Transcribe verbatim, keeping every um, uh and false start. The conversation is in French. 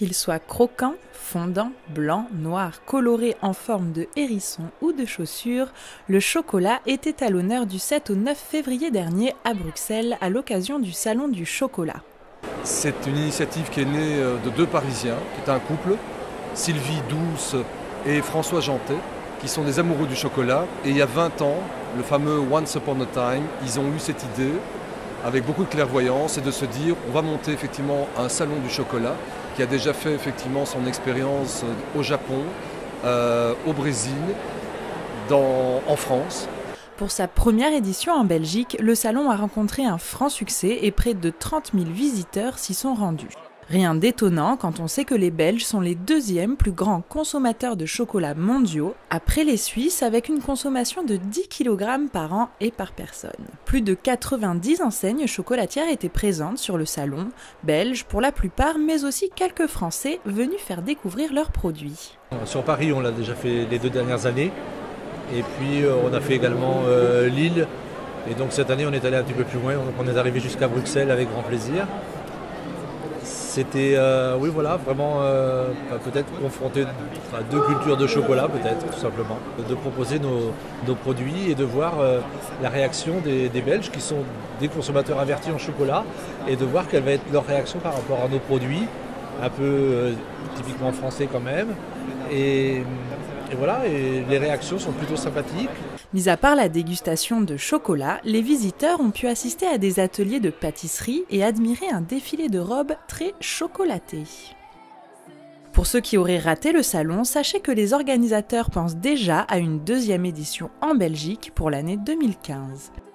Qu'il soit croquant, fondant, blanc, noir, coloré en forme de hérisson ou de chaussure, le chocolat était à l'honneur du sept au neuf février dernier à Bruxelles à l'occasion du Salon du chocolat. C'est une initiative qui est née de deux Parisiens, qui est un couple, Sylvie Douce et François Jantet, qui sont des amoureux du chocolat. Et il y a vingt ans, le fameux Once Upon a Time, ils ont eu cette idée, avec beaucoup de clairvoyance, et de se dire on va monter effectivement un salon du chocolat qui a déjà fait effectivement son expérience au Japon, euh, au Brésil, dans, en France. Pour sa première édition en Belgique, le salon a rencontré un franc succès et près de trente mille visiteurs s'y sont rendus. Rien d'étonnant quand on sait que les Belges sont les deuxièmes plus grands consommateurs de chocolat mondiaux, après les Suisses avec une consommation de dix kilogrammes par an et par personne. Plus de quatre-vingt-dix enseignes chocolatières étaient présentes sur le salon, belges pour la plupart, mais aussi quelques Français venus faire découvrir leurs produits. Sur Paris, on l'a déjà fait les deux dernières années, et puis on a fait également euh, Lille, et donc cette année on est allé un petit peu plus loin, donc on est arrivé jusqu'à Bruxelles avec grand plaisir. C'était, euh, oui voilà, vraiment euh, peut-être confronter à deux cultures de chocolat, peut-être, tout simplement. De proposer nos, nos produits et de voir euh, la réaction des, des Belges, qui sont des consommateurs avertis en chocolat, et de voir quelle va être leur réaction par rapport à nos produits, un peu euh, typiquement français quand même. Et, et voilà, et les réactions sont plutôt sympathiques. Mis à part la dégustation de chocolat, les visiteurs ont pu assister à des ateliers de pâtisserie et admirer un défilé de robes très chocolatées. Pour ceux qui auraient raté le salon, sachez que les organisateurs pensent déjà à une deuxième édition en Belgique pour l'année deux mille quinze.